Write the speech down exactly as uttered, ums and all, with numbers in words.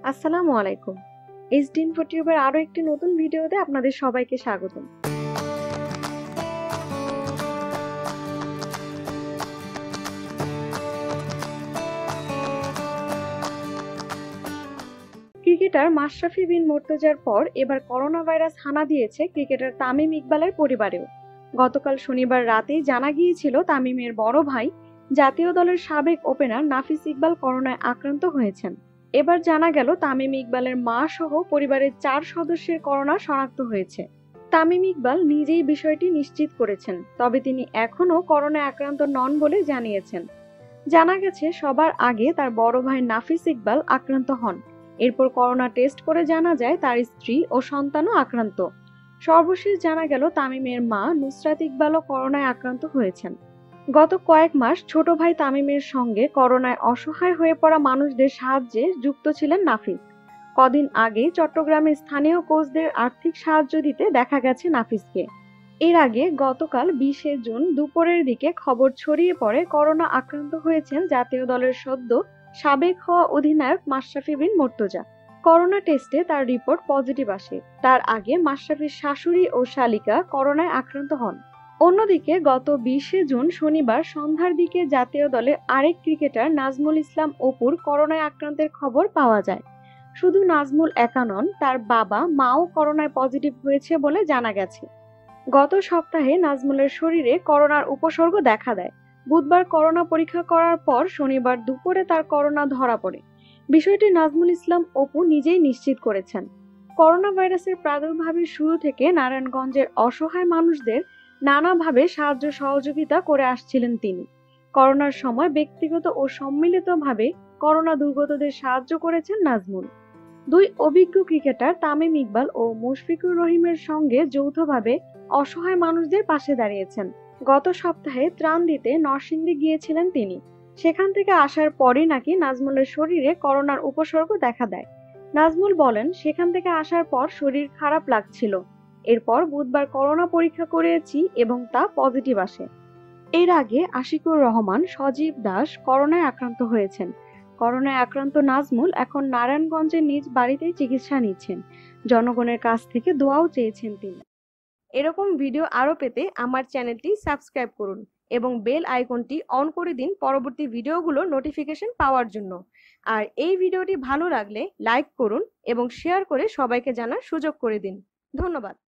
আসসালামু আলাইকুম। HD info টিউবের আরো একটি নতুন ভিডিওতে আপনাদের সবাইকে স্বাগতম। ক্রিকেটার মাশরাফি বিন মুর্তজার পর এবার করোনা ভাইরাস হানা দিয়েছে ক্রিকেটার তামিম ইকবালের পরিবারেও। গতকাল শনিবার রাতেই জানা গিয়েছিল তামিমের বড় ভাই জাতীয় দলের সাবেক ওপেনার নাফিস ইকবাল করোনায় আক্রান্ত হয়েছেন। এবার জানা গেল তামিম ইকবালের মা সহ পরিবারের চার সদস্যের করোনা শনাক্ত হয়েছে। তামিম ইকবাল নিজেই বিষয়টি নিশ্চিত করেছেন, তবে তিনি এখনও করোনায় আক্রান্ত নন বলে জানিয়েছেন। জানা গেছে সবার আগে তার বড় ভাই নাফিস ইকবাল আক্রান্ত হন, এরপর করোনা টেস্ট করে জানা যায় তার স্ত্রী ও সন্তানও আক্রান্ত। সর্বশেষ জানা গেল তামিমের মা নুসরাত ইকবালও করোনায় আক্রান্ত হয়েছেন। গত কয়েক মাস ছোট ভাই তামিমের সঙ্গে করোনায় অসহায় হয়ে পড়া মানুষদের সাহায্যে যুক্ত ছিলেন নাফিস। কদিন আগে চট্টগ্রামে স্থানীয় কোচদের আর্থিক সাহায্য দিতে দেখা গেছে নাফিসকে। এর আগে গতকাল বিশে জুন দুপুরের দিকে খবর ছড়িয়ে পড়ে করোনা আক্রান্ত হয়েছেন জাতীয় দলের সদ্য সাবেক হওয়া অধিনায়ক মাশরাফি বিন মুর্তজা। করোনা টেস্টে তার রিপোর্ট পজিটিভ আসে। তার আগে মাশরাফির শাশুড়ি ও শালিকা করোনায় আক্রান্ত হন। অন্যদিকে গত বিশে জুন শনিবার সন্ধ্যার দিকে জাতীয় দলের আরেক ক্রিকেটার নাজমুল ইসলাম অপুর করোনায় আক্রান্তের খবর পাওয়া যায়। শুধু নাজমুল একা নন, তার বাবা মাও করোনায় পজিটিভ হয়েছে বলে জানা গেছে। গত সপ্তাহে নাজমুলের শরীরে করোনার উপসর্গ দেখা দেয়। বুধবার করোনা পরীক্ষা করার পর শনিবার দুপুরে তার করোনা ধরা পড়ে। বিষয়টি নাজমুল ইসলাম অপু নিজেই নিশ্চিত করেছেন। করোনা ভাইরাসের প্রাদুর্ভাবের শুরু থেকে নারায়ণগঞ্জের অসহায় মানুষদের নানাভাবে সাহায্য সহযোগিতা করে আসছিলেন তিনি। করোনার সময় ব্যক্তিগত ও সম্মিলিতভাবে করোনা দুর্গতদের সাহায্য করেছেন নাজমুল। দুই অভিজ্ঞ ক্রিকেটার তামিম ইকবাল ও মুশফিকুর রহিমের সঙ্গে যৌথভাবে অসহায় মানুষদের পাশে দাঁড়িয়েছেন। গত সপ্তাহে ত্রাণ দিতে নরসিংদী গিয়েছিলেন তিনি। সেখান থেকে আসার পরই নাকি নাজমুলের শরীরে করোনার উপসর্গ দেখা দেয়। নাজমুল বলেন, সেখান থেকে আসার পর শরীর খারাপ লাগছিল। এরপর বুধবার করোনা পরীক্ষা করিয়েছি এবং তা পজিটিভ আসে। এর আগে আশিকুর রহমান, সজীব দাস করোনায় আক্রান্ত হয়েছেন। করোনায় আক্রান্ত নাজমুল এখন নারায়ণগঞ্জের নিজ বাড়িতেই চিকিৎসা নিচ্ছেন। জনগণের কাছ থেকে দোয়াও চেয়েছেন তিনি। এরকম ভিডিও আরো পেতে আমার চ্যানেলটি সাবস্ক্রাইব করুন এবং বেল আইকনটি অন করে দিন পরবর্তী ভিডিওগুলো নোটিফিকেশন পাওয়ার জন্য। আর এই ভিডিওটি ভালো লাগলে লাইক করুন এবং শেয়ার করে সবাইকে জানার সুযোগ করে দিন। ধন্যবাদ।